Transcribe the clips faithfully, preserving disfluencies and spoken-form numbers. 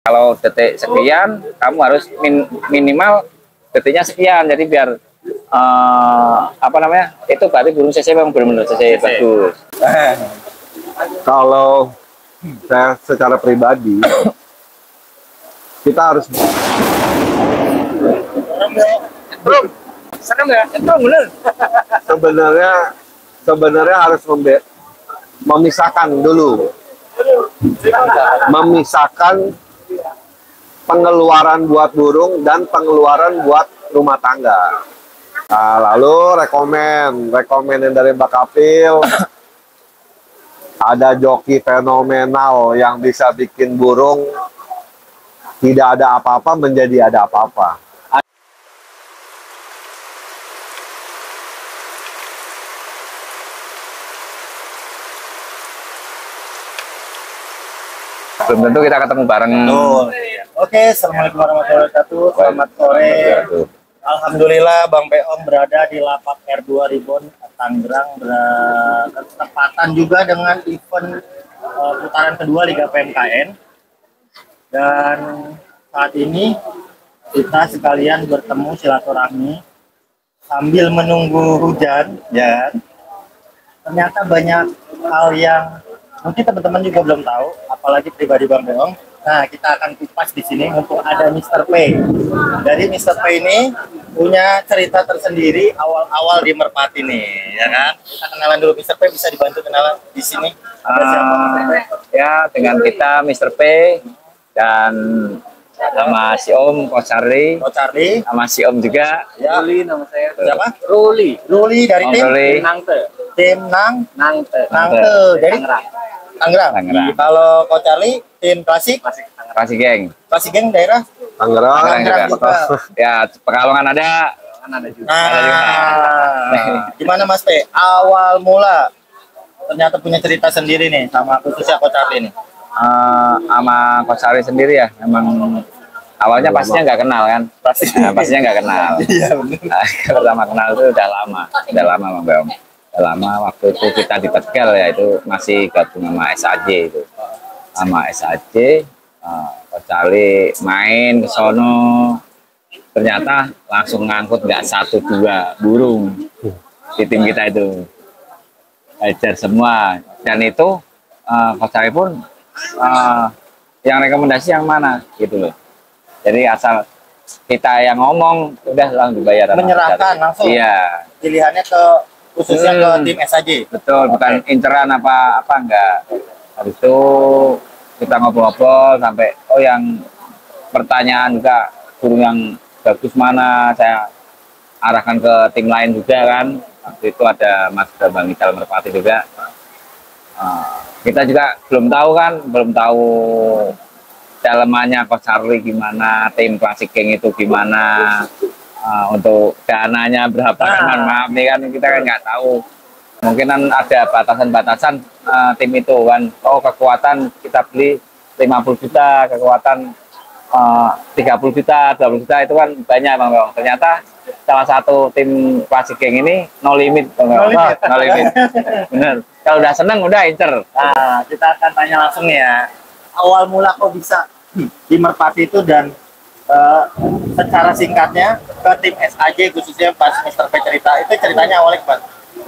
Kalau detik sekian, kamu harus min, minimal detiknya sekian. Jadi biar uh, apa namanya? Itu berarti burung C C memang benar-benar C C bagus. Kalau saya secara pribadi, kita harus Serem ya? Itu benar. sebenarnya sebenarnya harus membe memisahkan dulu, memisahkan pengeluaran buat burung dan pengeluaran buat rumah tangga. Nah, lalu rekomen, rekomen yang dari Mbak Kapil, ada joki fenomenal yang bisa bikin burung tidak ada apa-apa menjadi ada apa-apa. Belum tentu kita ketemu bareng. Betul. Oke, assalamualaikum warahmatullahi wabarakatuh. Selamat sore. Alhamdulillah Bang Beong berada di Lapak R dua Ribbon Tangerang, bertepatan juga dengan event uh, putaran kedua Liga P M K N. Dan saat ini kita sekalian bertemu silaturahmi sambil menunggu hujan. Ya, ternyata banyak hal yang mungkin teman-teman juga belum tahu, apalagi pribadi Bang Beong. Nah, kita akan kupas di sini untuk ada mister P. Dari mister P ini punya cerita tersendiri awal-awal di Merpati nih, ya kan? Kita kenalan dulu mister P, bisa dibantu kenalan di sini. Ada siapa mister P? Ya, dengan kita mister P dan sama si Om, Ko Charlie, Ko Charlie, sama si Om juga. ya. Ruli nama saya. Siapa? Ruli. Ruli dari Om tim Ruli. Nangte. Tim Nang Nangte. Nangte. Dari Tangerang. Tangerang. Tangerang. Kalau Ko Charlie tim klasik, Kasih geng. klasik geng daerah Tangerang, Tangerang juga. Ya, Pekalongan ada. Ada juga. Nah, Ada juga. gimana Mas P? Awal mula ternyata punya cerita sendiri nih sama khususnya Ko Charlie nih. Uh, sama Ko Charlie sendiri ya, memang awalnya pastinya nggak kenal kan, Pasti. nah, pastinya nggak kenal. Iya benar. Nah, pertama kenal itu udah lama, udah lama Bang Beong. Udah lama waktu itu kita di Tegal ya, itu masih gabung sama S A J itu, sama S A J. Uh, Ko Charlie main ke sono, ternyata langsung ngangkut nggak satu dua burung di tim kita itu, ajar semua. Dan itu uh, Ko Charlie pun uh, yang rekomendasi yang mana gitu loh. Jadi asal kita yang ngomong udah langsung dibayar. Menyerahkan langsung. Iya. Pilihannya ke khususnya hmm. ke tim S A J. Betul, bukan okay. Inceran apa apa enggak. Habis itu kita ngobrol-ngobrol sampai oh yang pertanyaan juga burung yang bagus mana, saya arahkan ke tim lain juga kan. Waktu itu ada Mas Bang Ical Merpati juga. Uh, kita juga belum tahu kan, belum tahu dalemannya Ko Charlie gimana, tim klasik geng itu gimana, uh, untuk dananya berapa kan, maaf nih kan kita kan nggak tahu. Mungkin kan ada batasan-batasan uh, tim itu kan, oh kekuatan kita beli lima puluh juta, kekuatan uh, tiga puluh juta, dua puluh juta, itu kan banyak Bang Beong. Ternyata salah satu tim klasik geng ini no limit Bang Beong. No limit, no limit. Bener. Kalau udah seneng udah incer. Nah, kita akan tanya langsung nih ya. Awal mula kok bisa di Merpati itu dan uh, secara singkatnya ke tim S A J khususnya pas mister P cerita itu ceritanya awalnya Pak.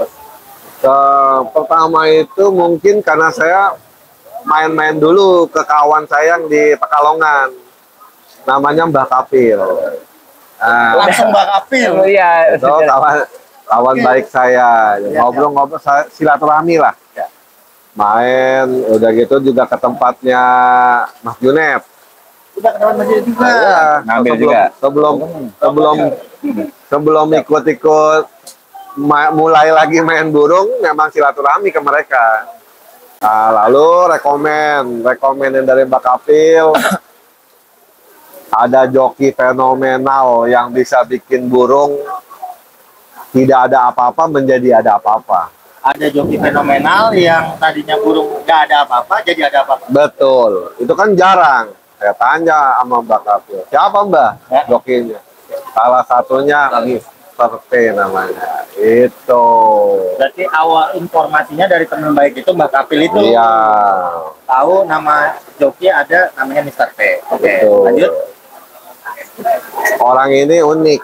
Uh, pertama itu mungkin karena saya main-main dulu ke kawan saya yang di Pekalongan, namanya Mbak Kapil. Uh, Langsung Mbak Kapil. Oh, iya. Itu kawan kawan baik saya, ngobrol-ngobrol silaturahmi lah. Ya. Main, udah gitu juga ke tempatnya Mas Junet. Udah kenalan Mas Junet juga. Ya, Ngambil sebelum, juga. sebelum sebelum sebelum ikut-ikut mulai lagi main burung, memang silaturahmi ke mereka. Nah, lalu rekomen, rekomen yang dari Mbak Kapil, ada joki fenomenal yang bisa bikin burung tidak ada apa-apa menjadi ada apa-apa. Ada joki fenomenal yang tadinya burung nggak ada apa-apa jadi ada apa-apa. Betul, itu kan jarang. Saya tanya sama Mbak Kapil, siapa Mbak ya? Jokinya? Salah satunya mister P namanya. Itu. Berarti awal informasinya dari teman baik itu Mbak Kapil itu. Iya. Tahu nama joki ada namanya Mister P. Oke, Betul. lanjut. Orang ini unik,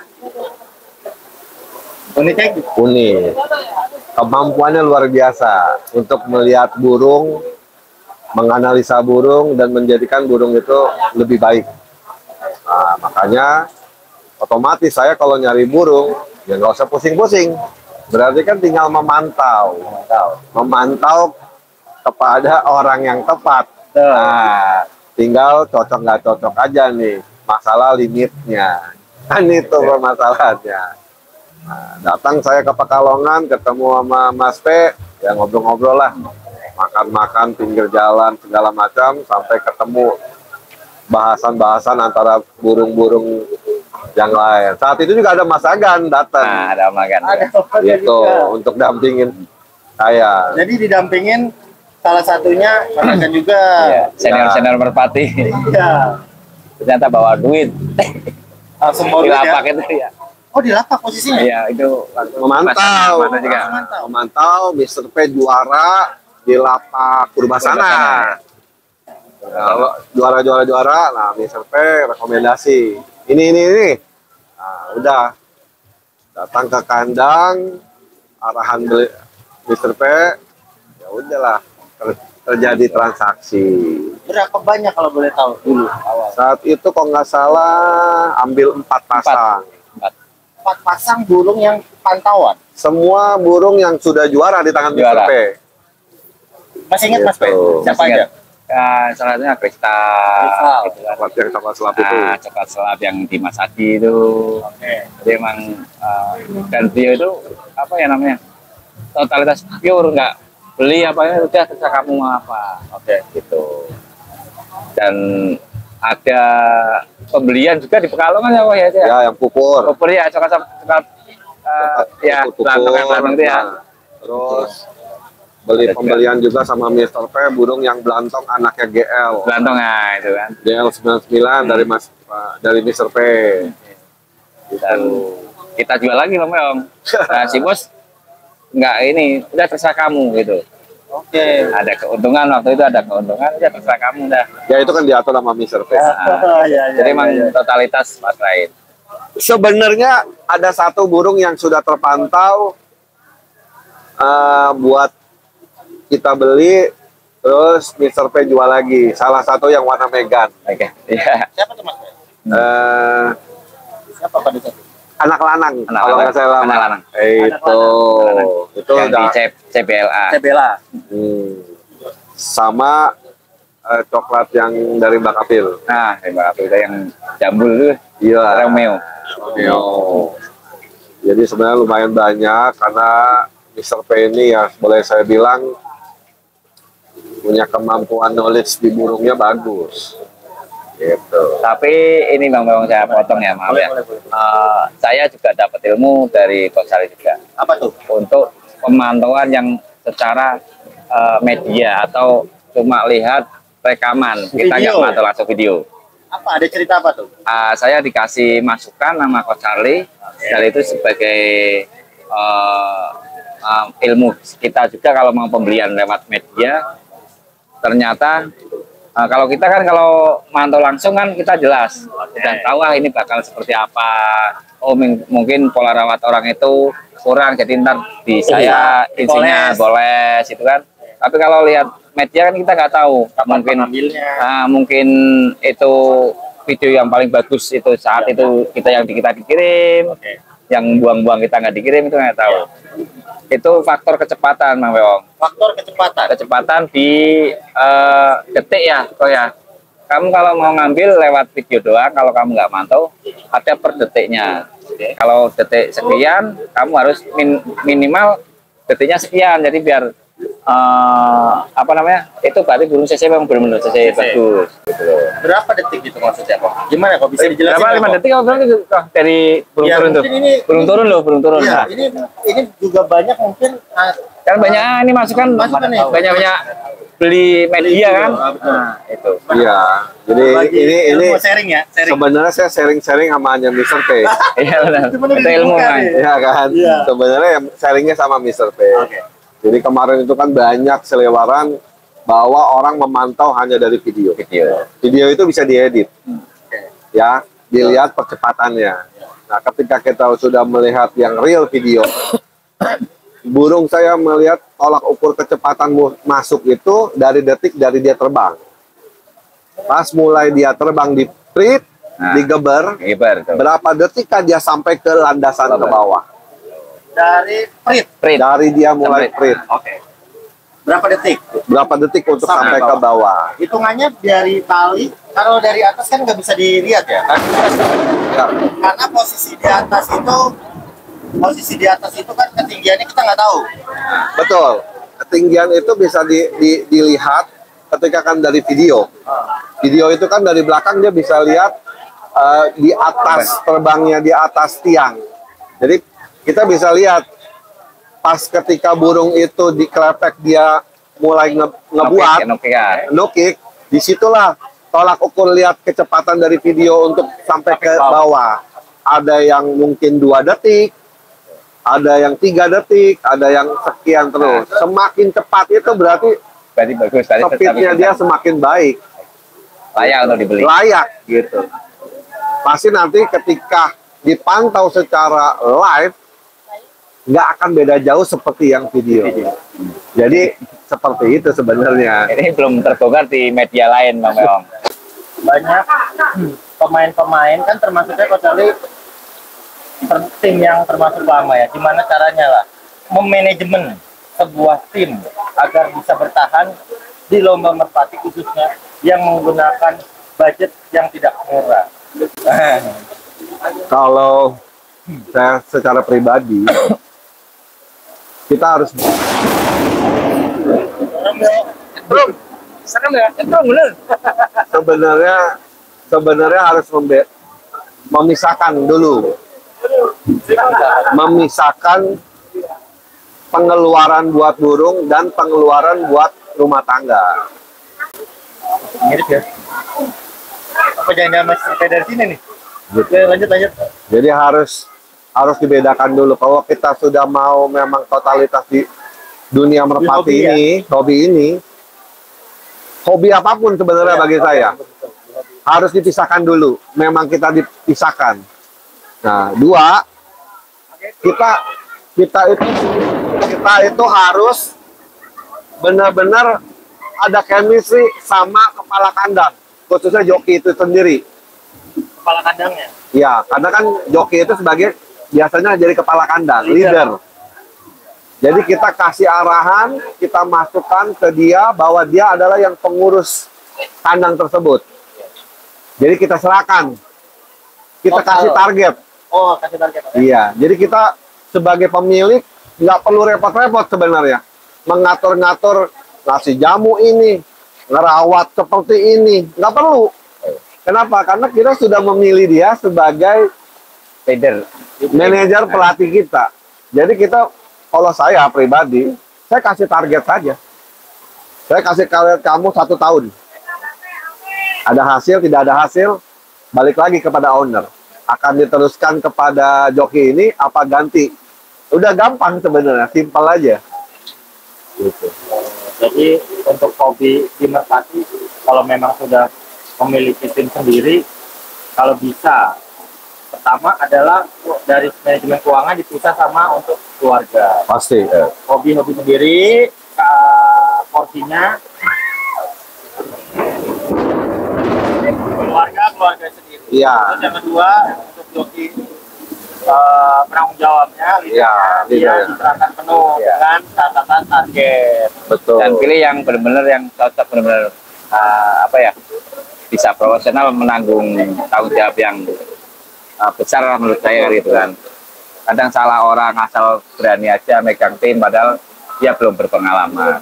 Uniknya unik. Kemampuannya luar biasa untuk melihat burung, menganalisa burung dan menjadikan burung itu lebih baik. Nah, makanya otomatis saya kalau nyari burung ya nggak usah pusing-pusing. Berarti kan tinggal memantau, memantau kepada orang yang tepat. Nah, tinggal cocok nggak cocok aja nih masalah limitnya. Kan itu permasalahannya. Nah, datang saya ke Pekalongan, ketemu sama Mas P, ya ngobrol-ngobrol lah, makan-makan pinggir jalan segala macam, sampai ketemu bahasan-bahasan antara burung-burung yang lain. Saat itu juga ada Mas Agan datang. Nah, ada makan. ada Gitu untuk dampingin saya. Jadi didampingin salah satunya Mas Agan juga. Iya, senior-senior merpati. Iya. Ternyata bawa duit. Langsung mau Di lihat ya. lapak itu ya. Oh, di lapak posisinya. Iya, itu Memantau, Mana juga. Memantau. memantau Mister P juara di lapak Purbasana. Kalau juara-juara juara, nah Mister P rekomendasi. Ini ini ini. Nah, udah datang ke kandang, arahan beli- Mister P, ya udahlah ter- terjadi transaksi. Berapa banyak kalau boleh tahu dulu awal? Saat itu kok nggak salah ambil empat pasang. Empat. Empat pasang burung yang pantauan. Semua burung yang sudah juara di tangan Juara. Mister P. Masih ingat Mas P? Gitu. Siapa Masih aja? ingat. Ya, salah satunya kristal. Kristal. Gitu kan. Coklat yang coklat selap itu. Nah, coklat selap yang di Mas Adi itu. Oke. Jadi emang uh, dan dia itu apa ya namanya? Totalitas pure, nggak beli apa ya udah terserah kamu mau apa. Oke, gitu. Dan ada pembelian juga di Pekalongan ya, Wah ya. itu ya? Ya, yang pupur. Pupur ya, coklat coklat uh, ya, Pupur, belantang itu ya. nah, terus beli pembelian juga sama Mister P burung yang belantong anaknya G L. Belantong nah, itu kan. G L sembilan puluh sembilan dari Mas dari Mister P. Dan kita jual lagi loh, Om. Nah, si bos nggak ini, udah terserah kamu gitu. Oke. Ada keuntungan waktu itu ada keuntungan, udah terserah kamu dah. Ya itu kan diatur sama Mister P. Nah, ya, ya, jadi ya, emang ya. totalitas pasrahin. Sebenarnya ada satu burung yang sudah terpantau eh, buat kita beli, terus Mister P jual lagi. Salah satu yang warna Megan. Oke, iya. Siapa tuh Mas P? Eh, Siapa pada saat itu? anak lanang, Anak kalau lanang. nggak salah. Anak lanang. Itu, itu Yang di udah. C- CBLA. Bella. Hmm. Sama eh, coklat yang dari Mbak Kapil. Nah, hebat itu yang jambul itu Iya. Romeo. Romeo. Jadi sebenarnya lumayan banyak karena Mister P ini ya boleh saya bilang punya kemampuan knowledge di burungnya bagus. Gitu. Tapi ini Bang Bang saya potong ya, maaf ya. Boleh, boleh, boleh. Eh, saya juga dapat ilmu dari Coach Sari juga Apa tuh? untuk pemantauan yang secara eh, media atau cuma lihat rekaman, kita nggak Video. mantau langsung video. Apa? Ada cerita apa tuh? Uh, saya dikasih masukan nama Coach Charlie dan itu sebagai uh, uh, ilmu kita juga kalau mau pembelian lewat media. Ternyata uh, kalau kita kan kalau mantau langsung kan kita jelas dan tahu ah ini bakal seperti apa. Oh ming- mungkin pola rawat orang itu kurang jadi ntar di saya isinya boleh itu kan. Tapi kalau lihat media kan kita nggak tahu, mungkin Ambilnya. ah, mungkin itu video yang paling bagus itu saat itu kita yang di- kita dikirim, Oke. yang buang-buang kita nggak dikirim itu nggak tahu. Itu faktor kecepatan, Mang Weong. Faktor kecepatan. Kecepatan di eh, detik ya, kok ya. Kamu kalau mau ngambil lewat video doang, kalau kamu nggak mantau, ada per detiknya. Kalau detik sekian, kamu harus min- minimal detiknya sekian. Jadi biar eh, apa namanya? Itu berarti burung C C memang benar-benar C C bagus. Gitu loh. Berapa detik itu maksudnya kok? Gimana kok bisa dijelasin? Berapa nggak, lima Kok? detik kalau bilang gitu Kok, dari burung Ya, turun tuh. mungkin ini- Burung turun loh, burung turun. Iya, Nah, ini ini juga banyak mungkin ah, kan banyak ah, ini masukan Masukan nih. banyak banyak beli media kan. Nah, itu. Iya. Jadi Bagi ini ini ilmu sharing ya, sharing. sebenarnya saya sharing-sharing sama hanya mister P. Iya benar. Itu benar Itu ilmu dibuka kan. nih. Iya kan? Iya. Sebenarnya yang sharingnya sama mister P. Oke. Jadi kemarin itu kan banyak selebaran bahwa orang memantau hanya dari video. Video. Video itu bisa diedit. Ya, dilihat percepatannya. Nah, ketika kita sudah melihat yang real video, burung saya melihat tolak ukur kecepatan mu- masuk itu dari detik dari dia terbang. Pas mulai dia terbang di prit, Nah. digeber, Gibar tuh. berapa detik kan dia sampai ke landasan ke bawah. Dari prit. Print. Dari dia mulai Sampai- prit, Oke. Berapa detik? berapa detik untuk Sampai sampai ke bawah. Hitungannya dari tali, kalau dari atas kan nggak bisa dilihat ya. Ya, Karena posisi di atas itu, posisi di atas itu kan ketinggiannya kita nggak tahu. betul. Ketinggian itu bisa di- di- dilihat ketika kan dari video. Video itu kan dari belakang dia bisa lihat eh, di atas terbangnya di atas tiang. Jadi kita bisa lihat pas ketika burung itu dikelepek dia mulai nge- ngebuat Oke, kan. nukik, disitulah tolak ukur lihat kecepatan dari video untuk sampai ke bawah. Ada yang mungkin dua detik, ada yang tiga detik, ada yang sekian terus. Semakin cepat itu berarti Berarti bagus tadi. speednya dia semakin baik, layak untuk dibeli. layak gitu. Pasti nanti ketika dipantau secara live, nggak akan beda jauh seperti yang video. Jadi seperti itu sebenarnya. Ini belum terbongkar di media lain, Bang Meong. Banyak pemain-pemain kan termasuknya kecuali per- tim yang termasuk lama ya. Gimana caranya lah memanajemen sebuah tim agar bisa bertahan di lomba merpati khususnya yang menggunakan budget yang tidak murah. Kalau saya secara pribadi, kita harus Belum. Serem ya? Itu bener. sebenarnya sebenarnya harus membe- memisahkan dulu, memisahkan pengeluaran buat burung dan pengeluaran buat rumah tangga. Mirip ya. Apa jangan-jangan masih sampai dari sini nih? Gitu. Ya, lanjut lanjut. Jadi harus harus dibedakan dulu. Kalau kita sudah mau memang totalitas di dunia merpati hobi ya? ini, hobi ini, hobi apapun sebenarnya Ya, bagi oke. saya harus dipisahkan dulu. Memang kita dipisahkan. Nah, dua, kita kita itu kita itu harus benar-benar ada chemistry sama kepala kandang, khususnya joki itu sendiri. Kepala kandangnya. Ya, karena kan joki itu sebagai biasanya jadi kepala kandang, Leader. leader. Jadi kita kasih arahan, kita masukkan ke dia bahwa dia adalah yang pengurus kandang tersebut. Jadi kita serahkan, kita Total. kasih target. Oh, kasih target. oke. Iya, jadi kita sebagai pemilik nggak perlu repot-repot sebenarnya mengatur-ngatur ngasih jamu ini, ngerawat seperti ini, nggak perlu. Kenapa? Karena kita sudah memilih dia sebagai Leader. manajer pelatih kita. Jadi kita, kalau saya pribadi, saya kasih target saja. Saya kasih target kamu satu tahun. Ada hasil, tidak ada hasil, balik lagi kepada owner. Akan diteruskan kepada joki ini, apa ganti? Udah gampang sebenarnya, simpel aja. Gitu. Jadi untuk hobi di merpati, kalau memang sudah memiliki tim sendiri, kalau bisa, pertama adalah dari manajemen keuangan dipisah sama untuk keluarga. Pasti. Hobi-hobi sendiri, uh, porsinya keluarga keluarga sendiri. Iya. Terus yang kedua untuk joki uh, penanggung jawabnya, Iya, dia leader. diserahkan penuh Iya. dengan catatan target. Betul. Dan pilih yang benar-benar yang cocok, benar-benar uh, apa ya, bisa profesional menanggung tanggung jawab yang uh, besar lah menurut saya gitu kan. Kadang salah orang asal berani aja megang tim padahal dia belum berpengalaman.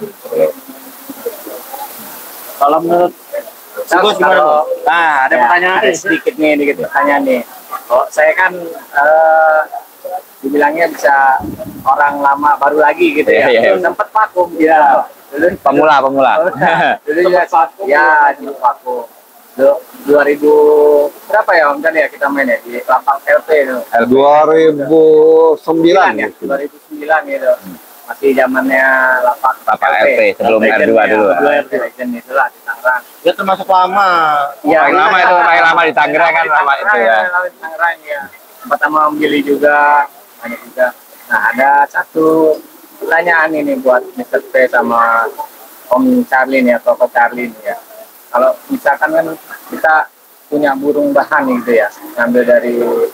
Kalau menurut Gus gimana? Kalau- Bu? Nah, ada Ya, pertanyaan ada nih. sedikit nih, sedikit pertanyaan nih. Oh, saya kan eh, dibilangnya bisa orang lama baru lagi gitu ya. Iya, iya. Sempat vakum ya. Pemula, pemula. Jadi ya, ya di Paku. dua ribu berapa ya Om Chan ya kita main ya di lapak L P itu. dua ribu sembilan ya, dua ribu sembilan gitu. Masih zamannya lapak Lapak L P sebelum R dua dulu. R dua Legend itulah di Tangerang. Dia termasuk lama. Ya, paling lama itu, paling lama di Tangerang kan lama itu ya. Di Tangerang ya. Tempat sama Om Billy juga, banyak juga. Nah, ada satu pertanyaan ini buat mister P sama Om Charlie nih atau Koko Charlie nih ya. Kalau misalkan kan kita punya burung bahan gitu ya, ngambil dari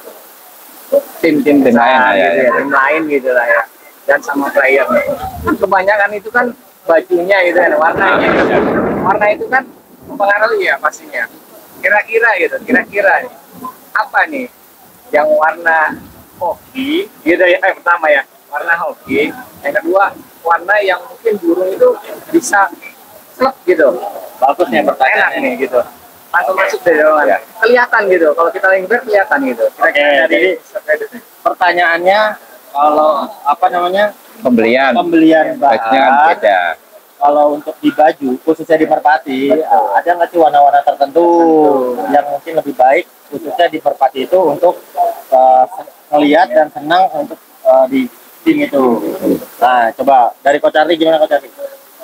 tim-tim Tim lain besar lah ya, gitu ya. ya, tim lain gitu lah ya, dan sama player nih. Kan kebanyakan itu kan bajunya gitu kan, warnanya. Warna itu kan mempengaruhi ya pastinya. Kira-kira gitu, kira-kira nih, apa nih yang warna hoki gitu ya, yang pertama ya, warna hoki. Yang kedua, warna yang mungkin burung itu bisa klep gitu. Bagus nih pertanyaan ini gitu. Langsung masuk deh jawaban. Ya. Kelihatan gitu. Kalau kita lingkar kelihatan gitu. Kira-kira dari pertanyaannya kalau apa namanya Pembelian. pembelian Bajunya kan bahan, beda. kalau untuk di baju khususnya di merpati ada nggak sih warna-warna tertentu yang mungkin lebih baik khususnya di merpati itu untuk uh, melihat dan senang untuk uh, di tim itu. Nah, coba dari Coach Charlie gimana Coach Charlie?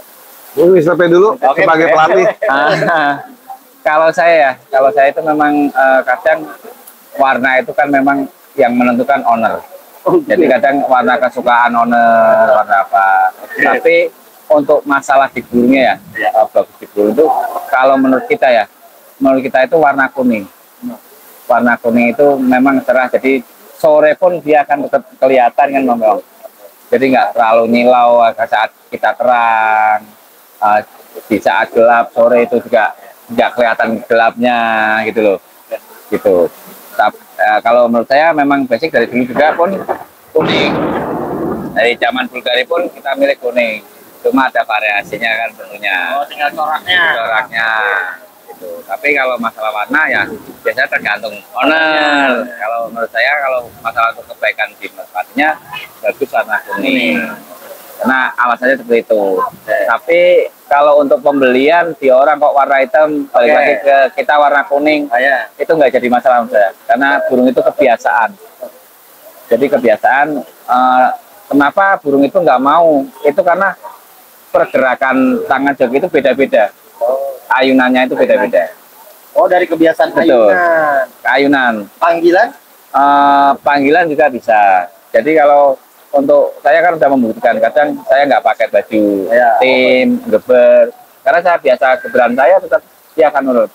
Ini mister P dulu Oke, sebagai oke. pelatih. Ah, kalau saya ya, kalau saya itu memang eh, kadang warna itu kan memang yang menentukan owner. Jadi kadang warna kesukaan owner, warna apa. Tapi untuk masalah di burungnya ya, eh, bagus di burung itu, kalau menurut kita ya, menurut kita itu warna kuning. Warna kuning itu memang cerah, jadi sore pun dia akan tetap kelihatan kan, Bang. Jadi nggak terlalu nyilau saat kita terang. Uh, di saat gelap sore itu juga nggak kelihatan gelapnya gitu loh, gitu. Tapi uh, kalau menurut saya memang basic dari dulu juga pun kuning, dari zaman Bulgari pun kita milih kuning, cuma ada variasinya kan tentunya. Oh, tinggal coraknya. Coraknya gitu. Tapi kalau masalah warna ya biasanya tergantung owner. Kalau menurut saya kalau masalah untuk kebaikan tim merpatinya bagus warna kuning. Karena alasannya seperti itu. Okay. Tapi kalau untuk pembelian di orang kok warna hitam, balik Okay. lagi ke kita warna kuning, Ah, ya. itu nggak jadi masalah menurut saya. Karena burung itu kebiasaan. Jadi kebiasaan. Eh, kenapa burung itu nggak mau? Itu karena pergerakan tangan joki itu beda-beda. Ayunannya itu beda-beda. Oh, dari kebiasaan Betul. ayunan. Ayunan. Panggilan? Eh, panggilan juga bisa. Jadi kalau untuk saya kan udah membuktikan, kadang saya nggak pakai baju Ya. tim, geber, karena saya biasa geberan saya tetap dia akan nurut.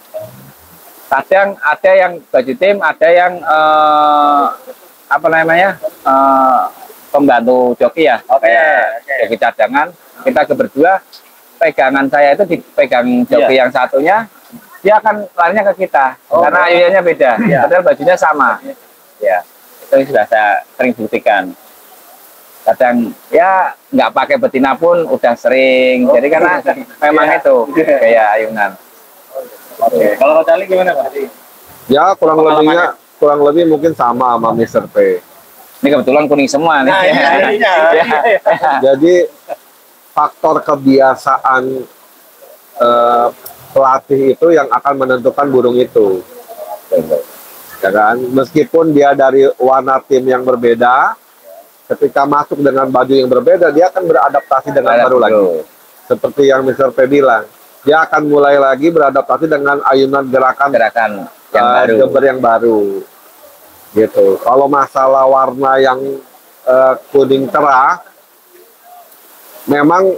Kadang ada yang baju tim, ada yang eh, apa namanya eh, pembantu joki ya, Oke, kayak oke. joki cadangan. Kita berdua, pegangan saya itu dipegang joki Iya. yang satunya, dia akan larinya ke kita, Oh. karena ayunannya beda, Iya. padahal bajunya sama. Ya, itu sudah saya sering buktikan. Kadang ya nggak pakai betina pun udah sering, Oh. jadi karena memang Iya. itu kayak ayunan. Oke. Kalau Coach Charlie gimana Pak? Ya kurang Pengalaman lebihnya kurang lebih mungkin sama sama mister P. Ini kebetulan kuning semua nih. Nah, iya, iya, Ya. Jadi faktor kebiasaan eh, pelatih itu yang akan menentukan burung itu. Ya kan? Meskipun dia dari warna tim yang berbeda, ketika masuk dengan baju yang berbeda, dia akan beradaptasi dengan Ada baru lagi. dulu. Seperti yang mister P bilang, dia akan mulai lagi beradaptasi dengan ayunan gerakan Gerakan yang eh, baru. geber yang baru. Gitu. Kalau masalah warna yang eh, kuning cerah, memang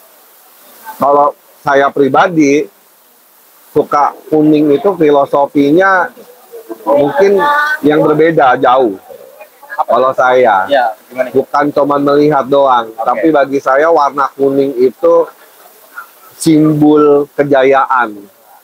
kalau saya pribadi suka kuning itu filosofinya mungkin yang berbeda jauh. Kalau saya Ya, gimana? bukan cuma melihat doang, tapi bagi saya warna kuning itu simbol kejayaan.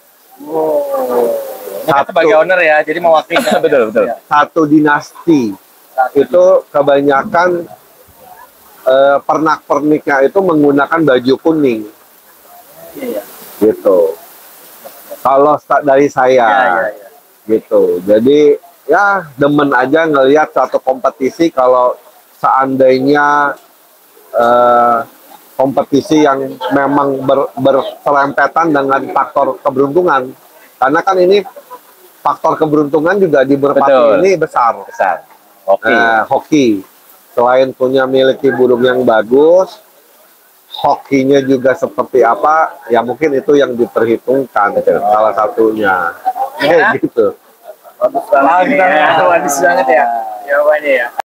Oh. Ini kan Satu. sebagai owner ya, jadi mewakili. Betul, betul. Ya. Satu dinasti itu kebanyakan eh, pernak-perniknya itu menggunakan baju kuning, Iya. gitu. Kalau sta- dari saya, Ya, ya, ya. gitu. Jadi ya demen aja ngelihat satu kompetisi kalau seandainya eh, kompetisi yang memang ber, berserempetan dengan faktor keberuntungan. Karena kan ini faktor keberuntungan juga di Merpati Betul. ini besar. Besar. Oke. Nah, hoki. Selain punya miliki burung yang bagus, hokinya juga seperti apa, ya mungkin itu yang diperhitungkan salah satunya. Kayak gitu. Bagus banget. Bagus banget ya. Jawabannya ya.